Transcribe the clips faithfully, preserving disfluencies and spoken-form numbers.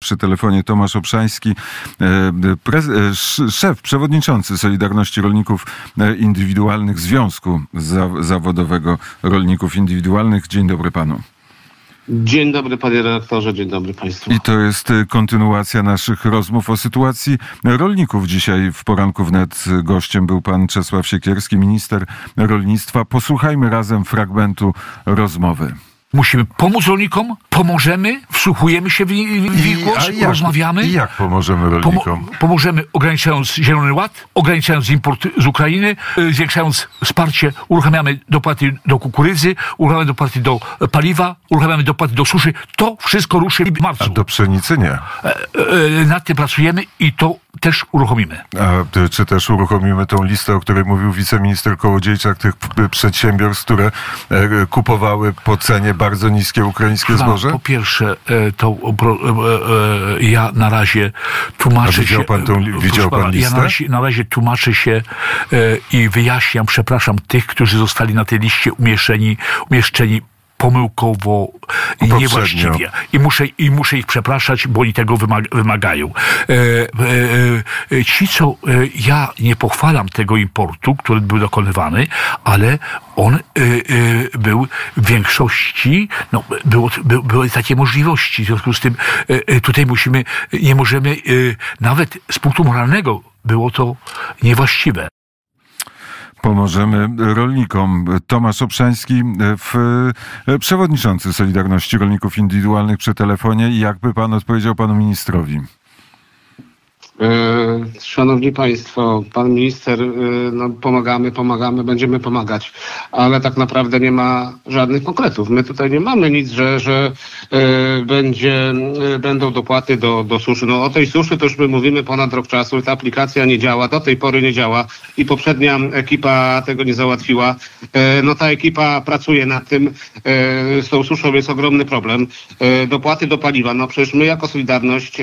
Przy telefonie Tomasz Obszański, szef, przewodniczący Solidarności Rolników Indywidualnych, Związku Zawodowego Rolników Indywidualnych. Dzień dobry panu. Dzień dobry panie redaktorze, dzień dobry państwu. I to jest kontynuacja naszych rozmów o sytuacji rolników. Dzisiaj w poranku wnet gościem był pan Czesław Siekierski, minister rolnictwa. Posłuchajmy razem fragmentu rozmowy. Musimy pomóc rolnikom, pomożemy, wsłuchujemy się w, w ich głos, I, rozmawiamy. I jak pomożemy rolnikom? Pomo- pomożemy ograniczając Zielony Ład, ograniczając import z Ukrainy, zwiększając wsparcie, uruchamiamy dopłaty do kukurydzy, uruchamiamy dopłaty do paliwa, uruchamiamy dopłaty do suszy. To wszystko ruszy w marcu. A do pszenicy nie. E, e, nad tym pracujemy i to też uruchomimy. A czy też uruchomimy tą listę, o której mówił wiceminister Kołodziejczak, tych przedsiębiorstw, które kupowały po cenie bardzo niskie ukraińskie no, zboże? Po pierwsze, to e, e, ja na razie tłumaczę A widział się... Pan tą, widział pan pana, listę? Ja na razie, na razie tłumaczę się e, i wyjaśniam, przepraszam tych, którzy zostali na tej liście umieszczeni, umieszczeni pomyłkowo i niewłaściwie. I muszę, I muszę ich przepraszać, bo oni tego wymaga, wymagają. E, e, e, ci, co... E, ja nie pochwalam tego importu, który był dokonywany, ale on e, e, był w większości... No, było, by, były takie możliwości. W związku z tym e, tutaj musimy... Nie możemy... E, nawet z punktu moralnego było to niewłaściwe. Pomożemy rolnikom. Tomasz Obszański, w, przewodniczący Solidarności Rolników Indywidualnych przy telefonie. I jakby pan odpowiedział panu ministrowi? Szanowni Państwo, pan minister, no pomagamy, pomagamy, będziemy pomagać, ale tak naprawdę nie ma żadnych konkretów. My tutaj nie mamy nic, że, że y, będzie, y, będą dopłaty do, do suszy. No o tej suszy to już my mówimy ponad rok czasu. Ta aplikacja nie działa, do tej pory nie działa i poprzednia ekipa tego nie załatwiła. Y, no ta ekipa pracuje nad tym. Y, z tą suszą jest ogromny problem. Y, dopłaty do paliwa. No przecież my jako Solidarność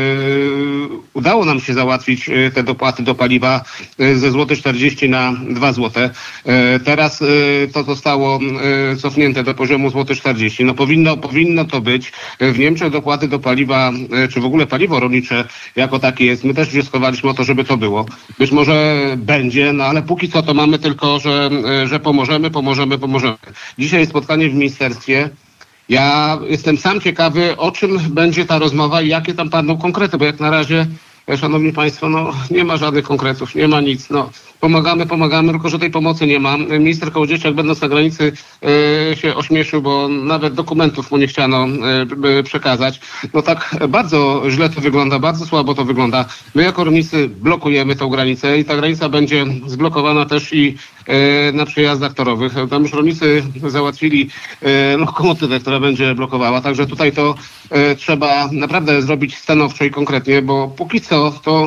y, udało nam się załatwić te dopłaty do paliwa ze złoty czterdzieści na dwa złote. Teraz to zostało cofnięte do poziomu złoty czterdzieści. No powinno, powinno to być. W Niemczech dopłaty do paliwa, czy w ogóle paliwo rolnicze jako takie jest. My też wnioskowaliśmy o to, żeby to było. Być może będzie, no ale póki co to mamy tylko, że, że pomożemy, pomożemy, pomożemy. Dzisiaj spotkanie w ministerstwie. Ja jestem sam ciekawy, o czym będzie ta rozmowa i jakie tam padną konkrety, bo jak na razie, szanowni państwo, no nie ma żadnych konkretów, nie ma nic. No, pomagamy, pomagamy, tylko że tej pomocy nie ma. Minister Kołodziejczak, będąc na granicy, yy, się ośmieszył, bo nawet dokumentów mu nie chciano yy, przekazać. No tak bardzo źle to wygląda, bardzo słabo to wygląda. My jako rolnicy blokujemy tą granicę i ta granica będzie zblokowana też i yy, na przejazdach torowych. Tam już rolnicy załatwili yy, lokomotywę, która będzie blokowała. Także tutaj to yy, trzeba naprawdę zrobić stanowczo i konkretnie, bo póki co to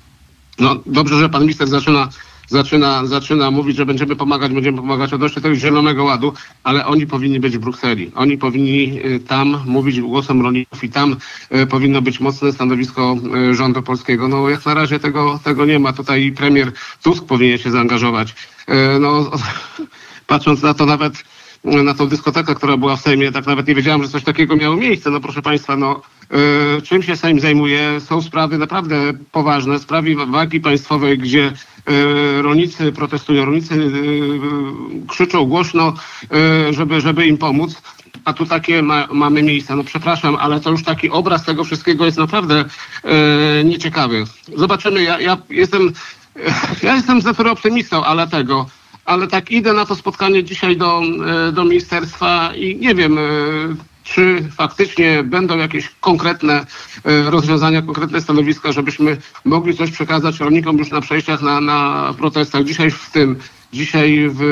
no dobrze, że pan minister zaczyna Zaczyna, zaczyna mówić, że będziemy pomagać, będziemy pomagać odnośnie tego Zielonego Ładu, ale oni powinni być w Brukseli. Oni powinni tam mówić głosem rolników i tam y, powinno być mocne stanowisko y, rządu polskiego. No jak na razie tego, tego nie ma. Tutaj premier Tusk powinien się zaangażować. Y, no, patrząc na to nawet na tą dyskotekę, która była w Sejmie, tak nawet nie wiedziałem, że coś takiego miało miejsce. No proszę państwa, no y, czym się Sejm zajmuje? Są sprawy naprawdę poważne, sprawy wagi państwowej, gdzie y, rolnicy protestują, rolnicy y, krzyczą głośno, y, żeby, żeby im pomóc. A tu takie ma, mamy miejsca. No przepraszam, ale to już taki obraz tego wszystkiego jest naprawdę y, nieciekawy. Zobaczymy. Ja, ja jestem ja jestem z natury optymistą, ale tego ale tak idę na to spotkanie dzisiaj do, do ministerstwa i nie wiem, czy faktycznie będą jakieś konkretne rozwiązania, konkretne stanowiska, żebyśmy mogli coś przekazać rolnikom już na przejściach, na, na protestach. Dzisiaj w tym, dzisiaj w,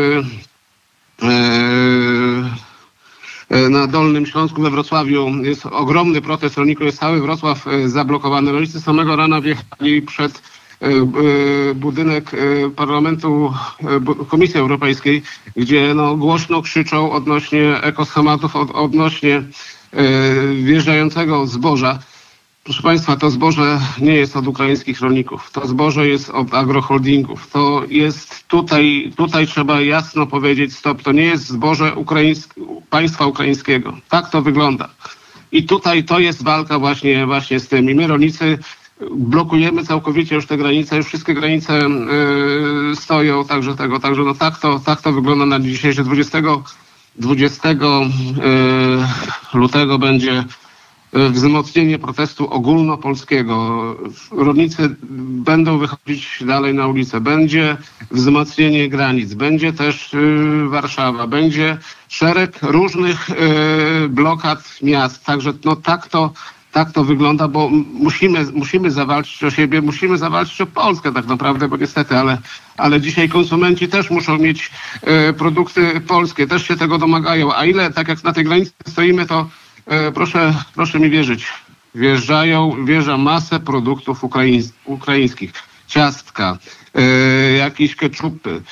na Dolnym Śląsku, we Wrocławiu jest ogromny protest rolników, jest cały Wrocław zablokowany. Rolnicy z samego rana wjechali przed budynek Parlamentu Komisji Europejskiej, gdzie no głośno krzyczą odnośnie ekoschematów, od, odnośnie wjeżdżającego zboża. Proszę państwa, to zboże nie jest od ukraińskich rolników. To zboże jest od agroholdingów. To jest tutaj, tutaj trzeba jasno powiedzieć stop. To nie jest zboże ukraińskie, państwa ukraińskiego. Tak to wygląda. I tutaj to jest walka właśnie, właśnie z tym. I my rolnicy blokujemy całkowicie już te granice, już wszystkie granice yy, stoją, także tego, także no tak to, tak to wygląda na dzisiejszy dwudziestego lutego będzie wzmocnienie protestu ogólnopolskiego. Rolnicy będą wychodzić dalej na ulicę. Będzie wzmocnienie granic. Będzie też yy, Warszawa. Będzie szereg różnych yy, blokad miast. Także no tak to Tak to wygląda, bo musimy, musimy zawalczyć o siebie, musimy zawalczyć o Polskę tak naprawdę, bo niestety, ale, ale dzisiaj konsumenci też muszą mieć e, produkty polskie, też się tego domagają. A ile, tak jak na tej granicy stoimy, to e, proszę, proszę mi wierzyć, wjeżdżają, wjeżdża masę produktów ukraińs- ukraińskich. Ciastka, e, jakieś keczupy,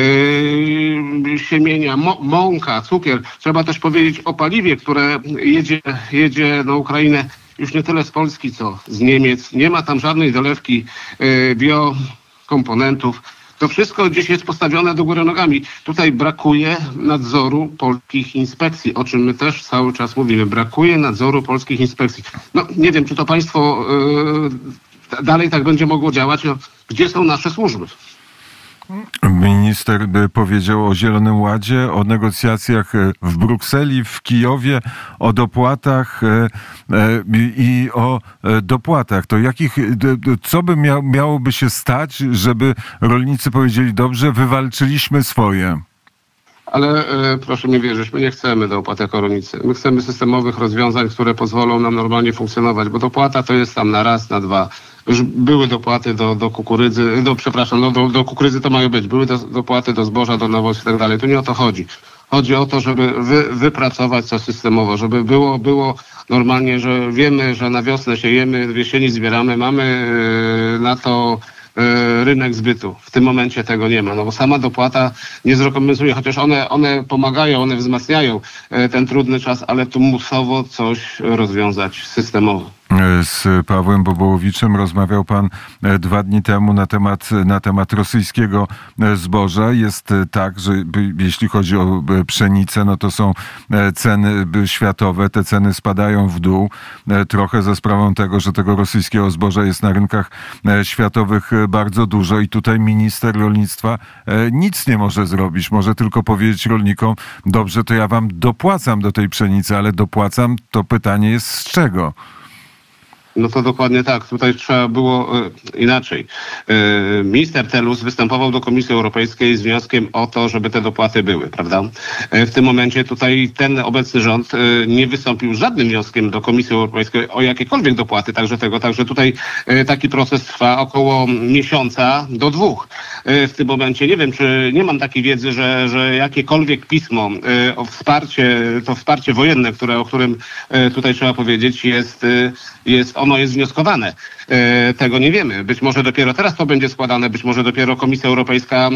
e, siemienia, mo- mąka, cukier. Trzeba też powiedzieć o paliwie, które jedzie, jedzie na Ukrainę już nie tyle z Polski, co z Niemiec. Nie ma tam żadnej dolewki e, biokomponentów. To wszystko gdzieś jest postawione do góry nogami. Tutaj brakuje nadzoru polskich inspekcji, o czym my też cały czas mówimy. Brakuje nadzoru polskich inspekcji. No nie wiem, czy to państwo e, dalej tak będzie mogło działać. No, gdzie są nasze służby? Minister powiedział o Zielonym Ładzie, o negocjacjach w Brukseli, w Kijowie, o dopłatach i o dopłatach. To jakich, co by mia, miałoby się stać, żeby rolnicy powiedzieli, dobrze, wywalczyliśmy swoje? Ale e, proszę mi wierzyć, my nie chcemy dopłat jako rolnicy. My chcemy systemowych rozwiązań, które pozwolą nam normalnie funkcjonować, bo dopłata to jest tam na raz, na dwa. Już były dopłaty do, do kukurydzy, do, przepraszam, no, do, do kukurydzy to mają być. Były do, dopłaty do zboża, do nawozów i tak dalej. Tu nie o to chodzi. Chodzi o to, żeby wy, wypracować coś systemowo, żeby było, było normalnie, że wiemy, że na wiosnę siejemy, w jesieni zbieramy, mamy yy, na to rynek zbytu. W tym momencie tego nie ma, no bo sama dopłata nie zrekompensuje, chociaż one, one pomagają, one wzmacniają ten trudny czas, ale tu musowo coś rozwiązać systemowo. Z Pawłem Bobołowiczem rozmawiał pan dwa dni temu na temat, na temat rosyjskiego zboża. Jest tak, że jeśli chodzi o pszenicę, no to są ceny światowe. Te ceny spadają w dół. Trochę za sprawą tego, że tego rosyjskiego zboża jest na rynkach światowych bardzo dużo i tutaj minister rolnictwa nic nie może zrobić. Może tylko powiedzieć rolnikom, dobrze, to ja wam dopłacam do tej pszenicy, ale dopłacam, to pytanie jest z czego? No to dokładnie tak. Tutaj trzeba było e, inaczej. E, minister Telus występował do Komisji Europejskiej z wnioskiem o to, żeby te dopłaty były, prawda? E, w tym momencie tutaj ten obecny rząd e, nie wystąpił z żadnym wnioskiem do Komisji Europejskiej o jakiekolwiek dopłaty, także tego, także tutaj e, taki proces trwa około miesiąca do dwóch. E, w tym momencie nie wiem, czy nie mam takiej wiedzy, że, że jakiekolwiek pismo e, o wsparcie, to wsparcie wojenne, które, o którym e, tutaj trzeba powiedzieć, jest, e, jest ono jest wnioskowane. E, tego nie wiemy. Być może dopiero teraz to będzie składane, być może dopiero Komisja Europejska e,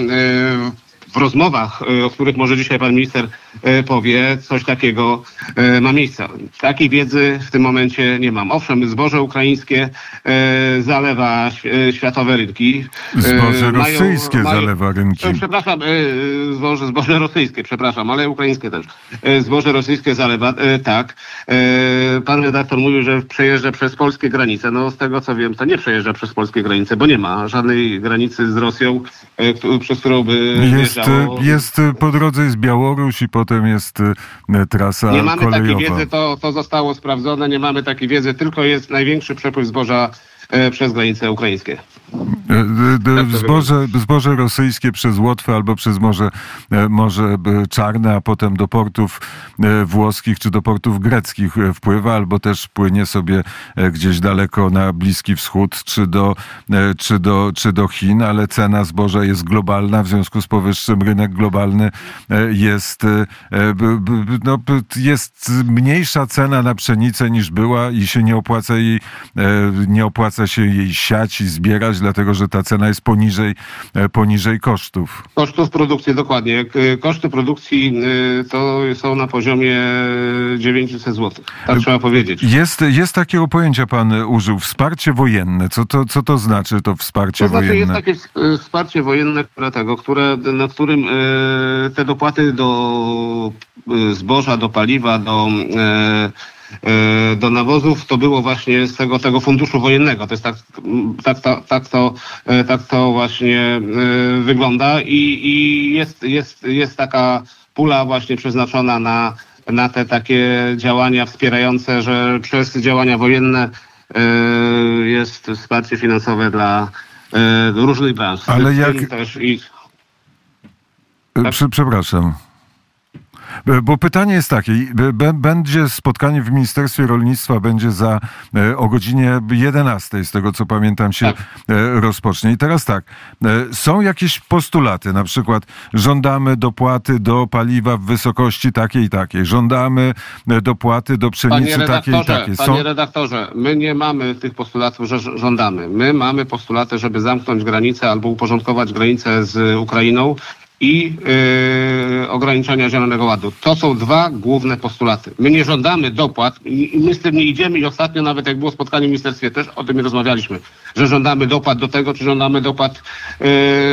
w rozmowach, e, o których może dzisiaj pan minister e, powie, coś takiego e, ma miejsce. Takiej wiedzy w tym momencie nie mam. Owszem, zboże ukraińskie e, zalewa e, światowe rynki. E, zboże rosyjskie mają, zalewa rynki. E, przepraszam, e, zboże, zboże rosyjskie, przepraszam, ale ukraińskie też. E, zboże rosyjskie zalewa, e, tak. E, pan redaktor mówił, że przejeżdża przez polskie granice. No z tego co wiem, to nie przejeżdża przez polskie granice, bo nie ma żadnej granicy z Rosją, e, przez którą by jest, jest po drodze jest Białoruś i potem jest trasa kolejowa. Nie mamy kolejowa. takiej wiedzy, to, to zostało sprawdzone, nie mamy takiej wiedzy, tylko jest największy przepływ zboża e, przez granice ukraińskie. Zboże, zboże rosyjskie przez Łotwę albo przez Morze, Morze Czarne, a potem do portów włoskich czy do portów greckich wpływa, albo też płynie sobie gdzieś daleko na Bliski Wschód czy do, czy do, czy do Chin, ale cena zboża jest globalna, w związku z powyższym rynek globalny jest, no, jest mniejsza cena na pszenicę niż była i się nie opłaca jej, nie opłaca się jej siać i zbierać, dlatego że ta cena jest poniżej, poniżej kosztów. Kosztów produkcji, dokładnie. Koszty produkcji to są na poziomie dziewięćset złotych. Tak trzeba powiedzieć. Jest, jest takiego pojęcia pan użył, wsparcie wojenne. Co to, co to znaczy to wsparcie to znaczy wojenne? Jest takie wsparcie wojenne, które tego, które, na którym te dopłaty do zboża, do paliwa, do do nawozów, to było właśnie z tego, tego funduszu wojennego. To jest tak, tak, tak, tak, to, tak to właśnie wygląda i, i jest, jest, jest taka pula właśnie przeznaczona na, na te takie działania wspierające, że przez działania wojenne jest wsparcie finansowe dla różnych branż. Ale jak... Też i... tak? Przepraszam. Bo pytanie jest takie, będzie spotkanie w Ministerstwie Rolnictwa, będzie za o godzinie jedenastej, z tego co pamiętam, się tak rozpocznie. I teraz tak, są jakieś postulaty, na przykład żądamy dopłaty do paliwa w wysokości takiej i takiej, żądamy dopłaty do pszenicy takiej i takiej. Są... Panie redaktorze, my nie mamy tych postulatów, że żądamy. My mamy postulaty, żeby zamknąć granicę albo uporządkować granicę z Ukrainą i yy, ograniczenia Zielonego Ładu. To są dwa główne postulaty. My nie żądamy dopłat i my z tym nie idziemy i ostatnio nawet jak było spotkanie w ministerstwie też o tym rozmawialiśmy, że żądamy dopłat do tego, czy żądamy dopłat yy,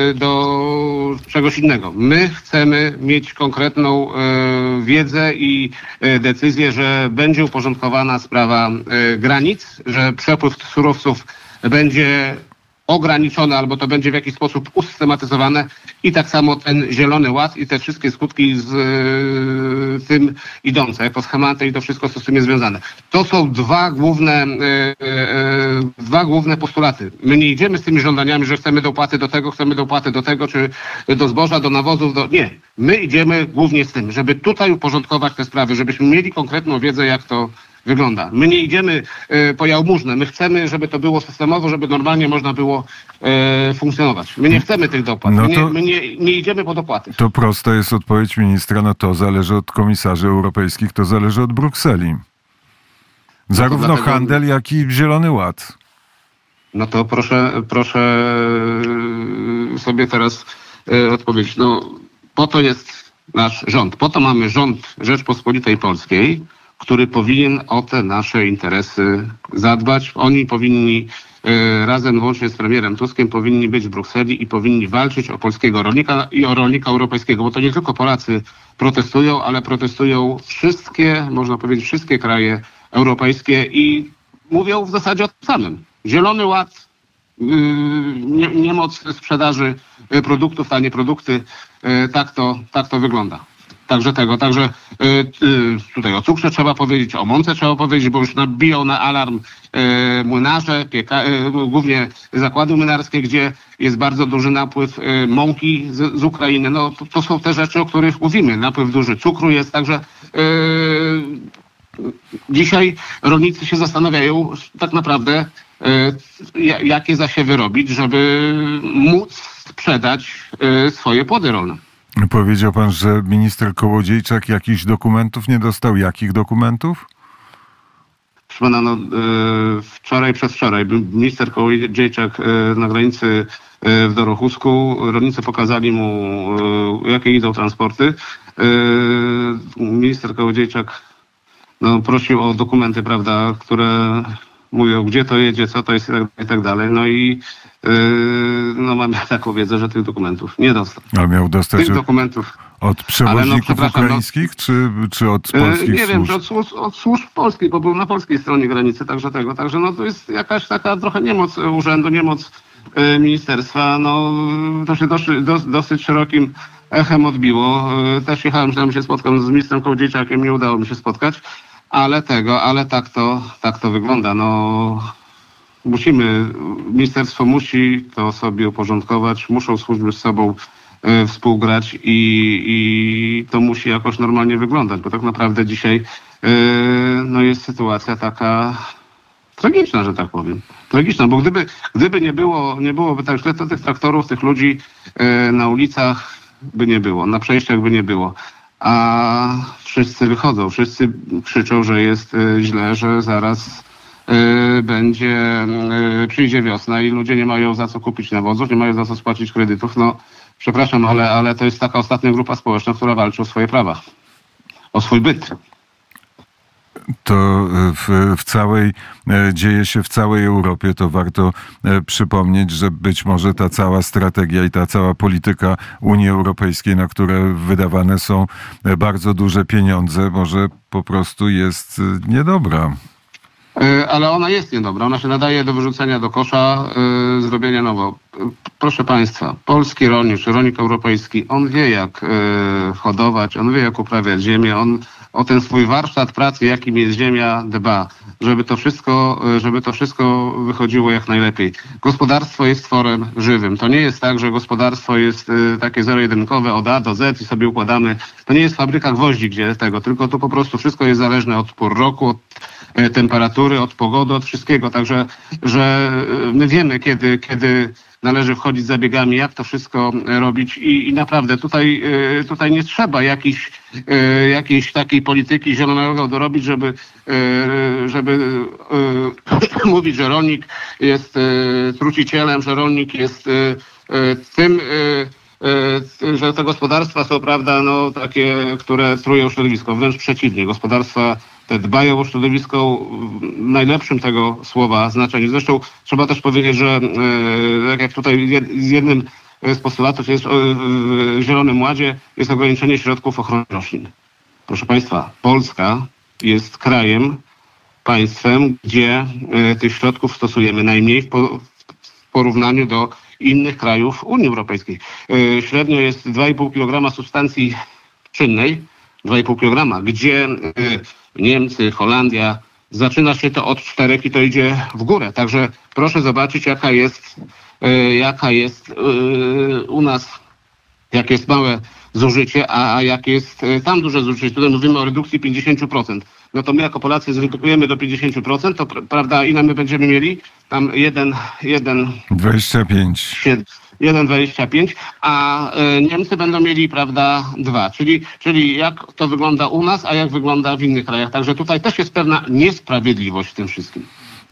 do czegoś innego. My chcemy mieć konkretną yy, wiedzę i yy, decyzję, że będzie uporządkowana sprawa yy, granic, że przepływ surowców będzie ograniczone albo to będzie w jakiś sposób usystematyzowane i tak samo ten Zielony Ład i te wszystkie skutki z y, tym idące, jako schematy i to wszystko, co z tym jest związane. To są dwa główne, y, y, dwa główne postulaty. My nie idziemy z tymi żądaniami, że chcemy dopłaty do tego, chcemy dopłaty do tego, czy do zboża, do nawozów, do... Nie. My idziemy głównie z tym, żeby tutaj uporządkować te sprawy, żebyśmy mieli konkretną wiedzę, jak to wygląda. My nie idziemy y, po jałmużnę. My chcemy, żeby to było systemowo, żeby normalnie można było y, funkcjonować. My nie chcemy tych dopłat. No to, my, nie, my nie, nie idziemy po dopłaty. To prosta jest odpowiedź ministra. No to zależy od komisarzy europejskich, to zależy od Brukseli. Zarówno no dlatego... handel, jak i Zielony Ład. No to proszę, proszę sobie teraz y, odpowiedzieć. No, po to jest nasz rząd. Po to mamy rząd Rzeczpospolitej Polskiej, który powinien o te nasze interesy zadbać. Oni powinni y, razem, łącznie z premierem Tuskiem, powinni być w Brukseli i powinni walczyć o polskiego rolnika i o rolnika europejskiego, bo to nie tylko Polacy protestują, ale protestują wszystkie, można powiedzieć, wszystkie kraje europejskie i mówią w zasadzie o tym samym. Zielony Ład, yy, nie, niemoc sprzedaży produktów, tanie produkty, yy, tak to, tak to wygląda. Także tego, także y, y, tutaj o cukrze trzeba powiedzieć, o mące trzeba powiedzieć, bo już nabiją na alarm y, młynarze, pieka, y, głównie zakłady młynarskie, gdzie jest bardzo duży napływ y, mąki z, z Ukrainy. No to, to są te rzeczy, o których mówimy. Napływ duży cukru jest, także y, dzisiaj rolnicy się zastanawiają tak naprawdę, y, jakie zasiewy robić, żeby móc sprzedać y, swoje płody rolne. Powiedział pan, że minister Kołodziejczak jakichś dokumentów nie dostał. Jakich dokumentów? Proszę pana, no, yy, wczoraj, przedwczoraj był minister Kołodziejczak yy, na granicy yy, w Dorochusku. Rolnicy pokazali mu, yy, jakie idą transporty. Yy, minister Kołodziejczak no, prosił o dokumenty, prawda, które mówią, gdzie to jedzie, co to jest i tak dalej. No i yy, no, mamy taką wiedzę, że tych dokumentów nie dostał. A miał dostać tych dokumentów od przewoźników no, ukraińskich, no, czy, czy od polskich yy, Nie służb? wiem, czy od służb, od służb polskich, bo był na polskiej stronie granicy, także tego. Także no, to jest jakaś taka trochę niemoc urzędu, niemoc yy, ministerstwa. No, to się dosyć, dos, dosyć szerokim echem odbiło. Yy, też jechałem, że tam się spotkam z ministrem Kołodziejczakiem, nie udało mi się spotkać. Ale tego, ale tak to, tak to wygląda. No, musimy, ministerstwo musi to sobie uporządkować, muszą służby z sobą y, współgrać i, i to musi jakoś normalnie wyglądać, bo tak naprawdę dzisiaj y, no jest sytuacja taka tragiczna, że tak powiem. Tragiczna, bo gdyby, gdyby nie było, nie byłoby tak źle, to tych traktorów, tych ludzi y, na ulicach by nie było, na przejściach by nie było. A wszyscy wychodzą, wszyscy krzyczą, że jest y, źle, że zaraz y, będzie, y, przyjdzie wiosna i ludzie nie mają za co kupić nawozów, nie mają za co spłacić kredytów. No, przepraszam, ale, ale to jest taka ostatnia grupa społeczna, która walczy o swoje prawa, o swój byt. To w, w całej, dzieje się w całej Europie. To warto przypomnieć, że być może ta cała strategia i ta cała polityka Unii Europejskiej, na które wydawane są bardzo duże pieniądze, może po prostu jest niedobra. Ale ona jest niedobra. Ona się nadaje do wyrzucenia do kosza, yy, zrobienia nowo. Proszę Państwa, polski rolnik, czy rolnik europejski, on wie jak yy, hodować, on wie jak uprawiać ziemię, on o ten swój warsztat pracy, jakim jest ziemia, dba, żeby to wszystko, żeby to wszystko wychodziło jak najlepiej. Gospodarstwo jest tworem żywym. To nie jest tak, że gospodarstwo jest y, takie zero-jedynkowe od A do Z i sobie układamy. To nie jest fabryka gwoździ, gdzie tego, tylko to po prostu wszystko jest zależne od pór roku, od y, temperatury, od pogody, od wszystkiego. Także, że y, my wiemy, kiedy, kiedy należy wchodzić zabiegami, jak to wszystko robić i, i naprawdę tutaj, tutaj nie trzeba jakiejś, jakiejś takiej polityki zielonego dorobić, żeby, żeby mówić, że rolnik jest trucicielem, że rolnik jest tym, że te gospodarstwa są, prawda, no takie, które trują środowisko. Wręcz przeciwnie, gospodarstwa te dbają o środowisko w najlepszym tego słowa znaczeniu. Zresztą trzeba też powiedzieć, że tak jak tutaj z jednym z postulatów jest w Zielonym Ładzie, jest ograniczenie środków ochrony roślin. Proszę Państwa, Polska jest krajem, państwem, gdzie tych środków stosujemy najmniej w porównaniu do innych krajów Unii Europejskiej. Średnio jest dwa i pół kilograma substancji czynnej, dwa i pół kilograma, gdzie Niemcy, Holandia, zaczyna się to od czterech i to idzie w górę. Także proszę zobaczyć, jaka jest, jaka jest u nas, jak jest małe zużycie, a, a jak jest tam duże zużycie. Tutaj mówimy o redukcji pięćdziesiąt procent. No to my jako Polacy zredukujemy do pięćdziesiąt procent, to prawda, ile my będziemy mieli? Tam jeden... jeden dwadzieścia pięć. jeden dwadzieścia pięć, a y, Niemcy będą mieli, prawda, dwa. Czyli, czyli jak to wygląda u nas, a jak wygląda w innych krajach. Także tutaj też jest pewna niesprawiedliwość w tym wszystkim.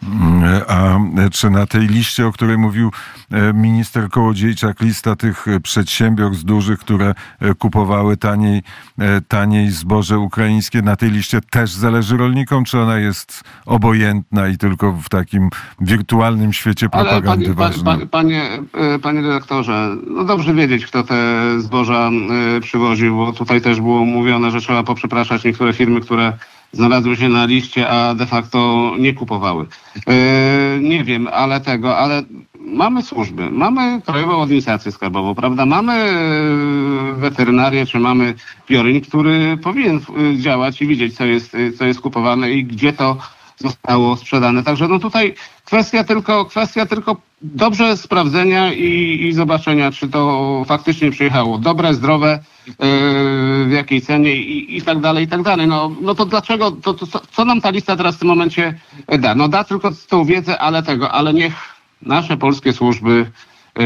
A czy na tej liście, o której mówił minister Kołodziejczak, lista tych przedsiębiorstw dużych, które kupowały taniej, taniej zboże ukraińskie, na tej liście też zależy rolnikom, czy ona jest obojętna i tylko w takim wirtualnym świecie propagandy Ale panie, ważna? pa, panie, panie redaktorze, no dobrze wiedzieć, kto te zboża przywoził, bo tutaj też było mówione, że trzeba poprzepraszać niektóre firmy, które znalazły się na liście, a de facto nie kupowały. Yy, nie wiem, ale tego, ale mamy służby, mamy Krajową Administrację Skarbową, prawda? Mamy weterynarię, czy mamy Pioryń, który powinien działać i widzieć, co jest, co jest kupowane i gdzie to zostało sprzedane. Także no tutaj kwestia tylko, kwestia tylko dobrze sprawdzenia i, i zobaczenia, czy to faktycznie przyjechało dobre, zdrowe, yy, w jakiej cenie i, i tak dalej, i tak dalej. No, no to dlaczego, to, to, to, co nam ta lista teraz w tym momencie da? No da tylko tą wiedzę, ale tego, ale niech nasze polskie służby yy,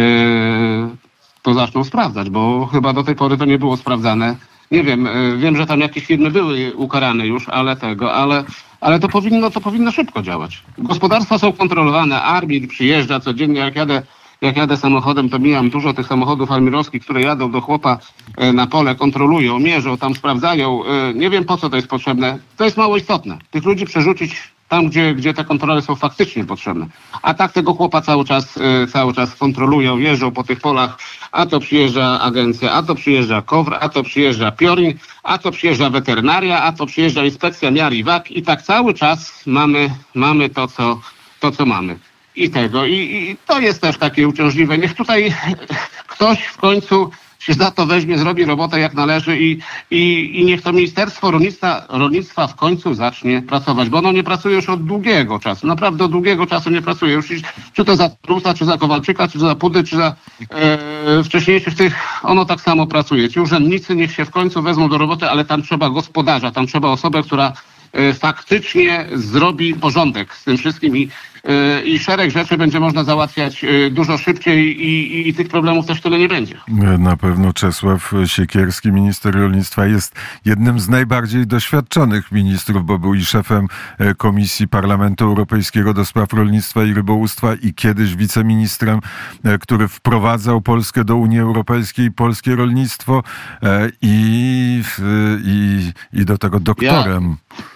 to zaczną sprawdzać, bo chyba do tej pory to nie było sprawdzane. Nie wiem, yy, wiem, że tam jakieś firmy były ukarane już, ale tego, ale Ale to powinno, to powinno szybko działać. Gospodarstwa są kontrolowane, Armir przyjeżdża codziennie, jak jadę, jak jadę samochodem, to mijam dużo tych samochodów armirowskich, które jadą do chłopa na pole, kontrolują, mierzą, tam sprawdzają. Nie wiem, po co to jest potrzebne. To jest mało istotne. Tych ludzi przerzucić tam, gdzie, gdzie te kontrole są faktycznie potrzebne. A tak tego chłopa cały czas, cały czas kontrolują, jeżdżą po tych polach, a to przyjeżdża agencja, a to przyjeżdża KOWR, a to przyjeżdża Pioryń, a to przyjeżdża weterynaria, a to przyjeżdża inspekcja miar i wag i tak cały czas mamy, mamy to, co, to, co mamy. I tego. I, I to jest też takie uciążliwe. Niech tutaj ktoś w końcu się za to weźmie, zrobi robotę jak należy i, i, i niech to Ministerstwo Rolnictwa, Rolnictwa w końcu zacznie pracować, bo ono nie pracuje już od długiego czasu, naprawdę od długiego czasu nie pracuje już, czy to za Prusa, czy za Kowalczyka, czy za Pudy, czy za e, wcześniejszych tych, ono tak samo pracuje. Ci urzędnicy niech się w końcu wezmą do roboty, ale tam trzeba gospodarza, tam trzeba osobę, która e, faktycznie zrobi porządek z tym wszystkim i i szereg rzeczy będzie można załatwiać dużo szybciej i, i, i tych problemów też tyle nie będzie. Na pewno Czesław Siekierski, minister rolnictwa, jest jednym z najbardziej doświadczonych ministrów, bo był i szefem Komisji Parlamentu Europejskiego do spraw rolnictwa i rybołówstwa i kiedyś wiceministrem, który wprowadzał Polskę do Unii Europejskiej, polskie rolnictwo i, i, i do tego doktorem. Ja...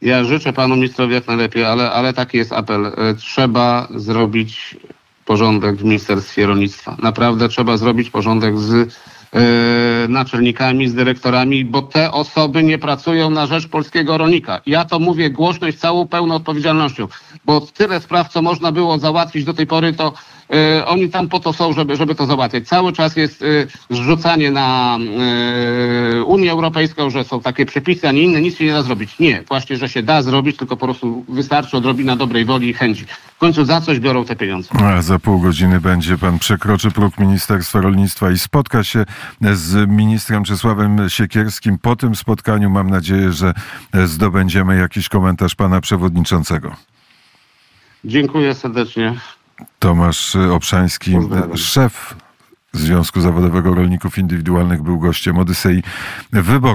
Ja życzę panu ministrowi jak najlepiej, ale, ale taki jest apel. Trzeba zrobić porządek w Ministerstwie Rolnictwa. Naprawdę trzeba zrobić porządek z naczelnikami, z dyrektorami, bo te osoby nie pracują na rzecz polskiego rolnika. Ja to mówię głośno i z całą pełną odpowiedzialnością, bo tyle spraw, co można było załatwić do tej pory, to y, oni tam po to są, żeby, żeby to załatwiać. Cały czas jest y, zrzucanie na y, Unię Europejską, że są takie przepisy, a nie inne, nic się nie da zrobić. Nie, właśnie, że się da zrobić, tylko po prostu wystarczy odrobina dobrej woli i chęci. W końcu za coś biorą te pieniądze. A za pół godziny będzie pan przekroczy próg Ministerstwa Rolnictwa i spotka się z ministrem Czesławem Siekierskim. Po tym spotkaniu mam nadzieję, że zdobędziemy jakiś komentarz pana przewodniczącego. Dziękuję serdecznie. Tomasz Obszański, Pozdrawiam. Szef Związku Zawodowego Rolników Indywidualnych, był gościem Odysei Wyborczej.